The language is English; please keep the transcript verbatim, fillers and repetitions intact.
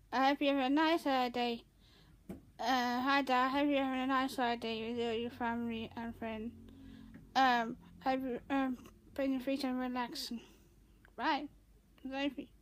I hope you have a nice uh, day. Uh, hi, Dad. Hope you're having a nice uh, day with your, your family and friends. Um, hope you um, spend your free time relaxing. Bye. Sophie.